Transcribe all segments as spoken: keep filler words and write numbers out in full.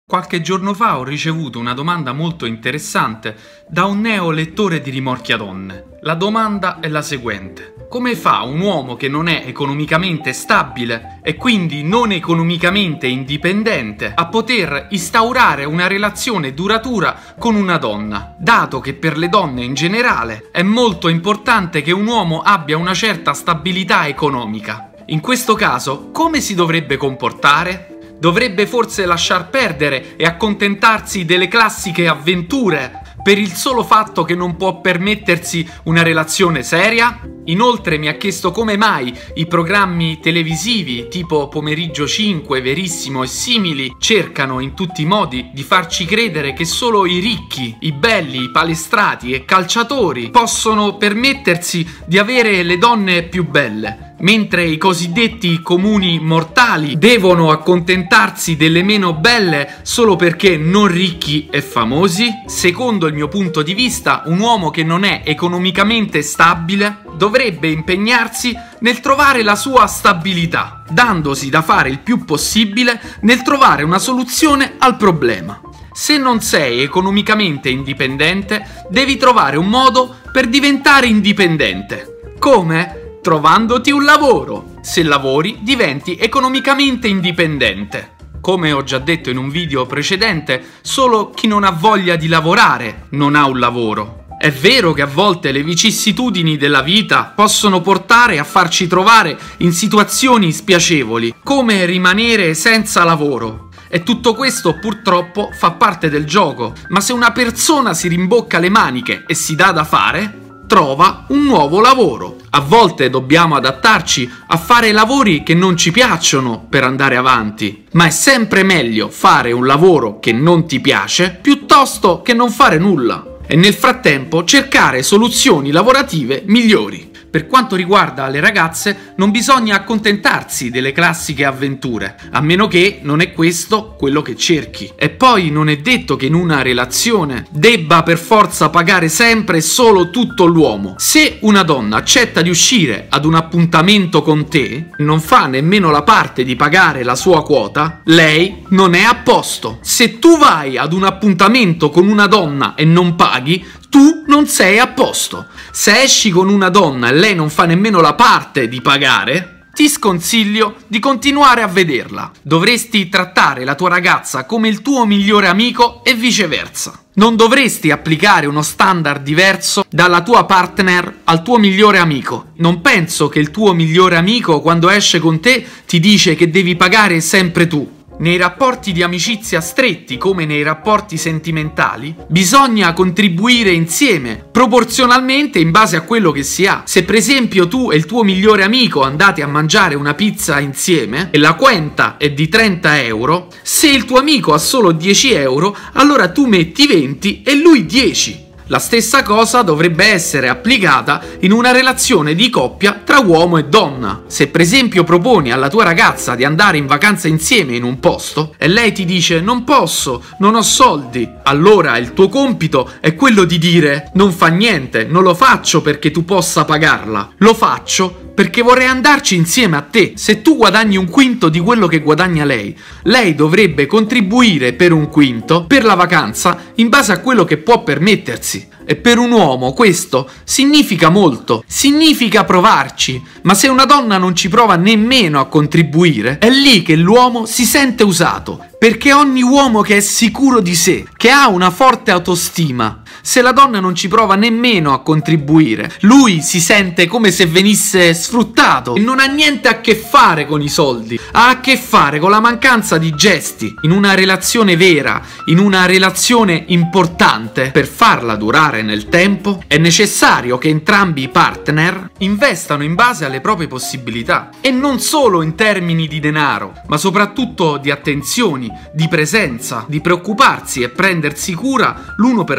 Qualche giorno fa ho ricevuto una domanda molto interessante da un neo lettore di Rimorchia Donne. La domanda è la seguente: come fa un uomo che non è economicamente stabile e quindi non economicamente indipendente a poter instaurare una relazione duratura con una donna, dato che per le donne in generale è molto importante che un uomo abbia una certa stabilità economica? In questo caso, come si dovrebbe comportare? Dovrebbe forse lasciar perdere e accontentarsi delle classiche avventure per il solo fatto che non può permettersi una relazione seria? Inoltre mi ha chiesto come mai i programmi televisivi tipo Pomeriggio cinque, Verissimo e simili cercano in tutti i modi di farci credere che solo i ricchi, i belli, i palestrati e calciatori possono permettersi di avere le donne più belle, mentre i cosiddetti comuni mortali devono accontentarsi delle meno belle solo perché non ricchi e famosi? Secondo il mio punto di vista, un uomo che non è economicamente stabile dovrebbe impegnarsi nel trovare la sua stabilità, dandosi da fare il più possibile nel trovare una soluzione al problema. Se non sei economicamente indipendente, devi trovare un modo per diventare indipendente. Come? Trovandoti un lavoro. Se lavori, diventi economicamente indipendente. Come ho già detto in un video precedente, solo chi non ha voglia di lavorare non ha un lavoro. È vero che a volte le vicissitudini della vita possono portare a farci trovare in situazioni spiacevoli, come rimanere senza lavoro. E tutto questo purtroppo fa parte del gioco, ma se una persona si rimbocca le maniche e si dà da fare, trova un nuovo lavoro. A volte dobbiamo adattarci a fare lavori che non ci piacciono per andare avanti, ma è sempre meglio fare un lavoro che non ti piace piuttosto che non fare nulla e nel frattempo cercare soluzioni lavorative migliori. Per quanto riguarda le ragazze, non bisogna accontentarsi delle classiche avventure, a meno che non è questo quello che cerchi. E poi non è detto che in una relazione debba per forza pagare sempre e solo tutto l'uomo. Se una donna accetta di uscire ad un appuntamento con te, non fa nemmeno la parte di pagare la sua quota, lei non è a posto. Se tu vai ad un appuntamento con una donna e non paghi, tu non sei a posto. Se esci con una donna e lei non fa nemmeno la parte di pagare, ti sconsiglio di continuare a vederla. Dovresti trattare la tua ragazza come il tuo migliore amico e viceversa. Non dovresti applicare uno standard diverso dalla tua partner al tuo migliore amico. Non penso che il tuo migliore amico quando esce con te ti dice che devi pagare sempre tu. Nei rapporti di amicizia stretti come nei rapporti sentimentali bisogna contribuire insieme, proporzionalmente in base a quello che si ha. Se per esempio tu e il tuo migliore amico andate a mangiare una pizza insieme e la quenta è di trenta euro, se il tuo amico ha solo dieci euro, allora tu metti venti e lui dieci. La stessa cosa dovrebbe essere applicata in una relazione di coppia tra uomo e donna. Se per esempio proponi alla tua ragazza di andare in vacanza insieme in un posto e lei ti dice non posso, non ho soldi, allora il tuo compito è quello di dire non fa niente, non lo faccio perché tu possa pagarla, lo faccio perché vorrei andarci insieme a te. Se tu guadagni un quinto di quello che guadagna lei, lei dovrebbe contribuire per un quinto per la vacanza in base a quello che può permettersi. E per un uomo questo significa molto, significa provarci, ma se una donna non ci prova nemmeno a contribuire, è lì che l'uomo si sente usato, perché ogni uomo che è sicuro di sé, che ha una forte autostima, se la donna non ci prova nemmeno a contribuire, lui si sente come se venisse sfruttato e non ha niente a che fare con i soldi, ha a che fare con la mancanza di gesti. In una relazione vera, in una relazione importante, per farla durare nel tempo, è necessario che entrambi i partner investano in base alle proprie possibilità e non solo in termini di denaro, ma soprattutto di attenzioni, di presenza, di preoccuparsi e prendersi cura l'uno per l'altro.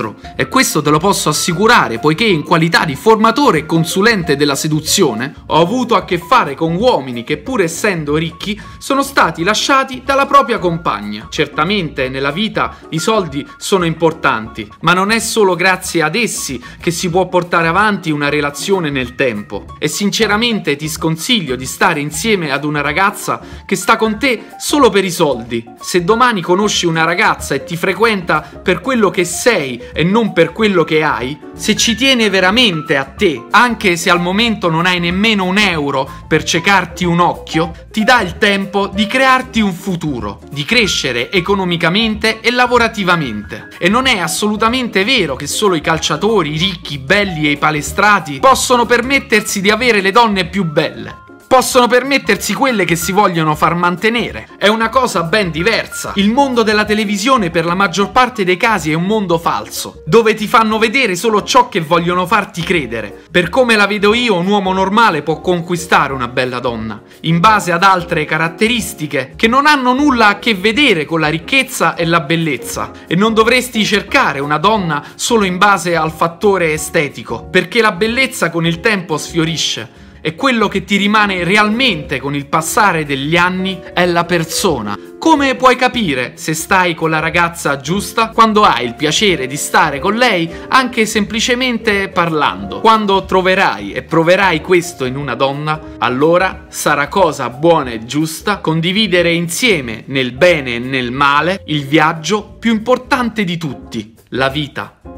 altro, e questo te lo posso assicurare, poiché in qualità di formatore e consulente della seduzione ho avuto a che fare con uomini che, pur essendo ricchi, sono stati lasciati dalla propria compagna. Certamente nella vita i soldi sono importanti, ma non è solo grazie ad essi che si può portare avanti una relazione nel tempo. E sinceramente ti sconsiglio di stare insieme ad una ragazza che sta con te solo per i soldi. Se domani conosci una ragazza e ti frequenta per quello che sei e non per quello che hai, se ci tiene veramente a te, anche se al momento non hai nemmeno un euro per cecarti un occhio, ti dà il tempo di crearti un futuro, di crescere economicamente e lavorativamente. E non è assolutamente vero che solo i calciatori, i ricchi, i belli e i palestrati possono permettersi di avere le donne più belle. Possono permettersi quelle che si vogliono far mantenere. È una cosa ben diversa. Il mondo della televisione per la maggior parte dei casi è un mondo falso, dove ti fanno vedere solo ciò che vogliono farti credere. Per come la vedo io, un uomo normale può conquistare una bella donna, in base ad altre caratteristiche che non hanno nulla a che vedere con la ricchezza e la bellezza. E non dovresti cercare una donna solo in base al fattore estetico, perché la bellezza con il tempo sfiorisce. E quello che ti rimane realmente con il passare degli anni è la persona. Come puoi capire se stai con la ragazza giusta? Quando hai il piacere di stare con lei, anche semplicemente parlando. Quando troverai e proverai questo in una donna, allora sarà cosa buona e giusta condividere insieme, nel bene e nel male, il viaggio più importante di tutti, la vita.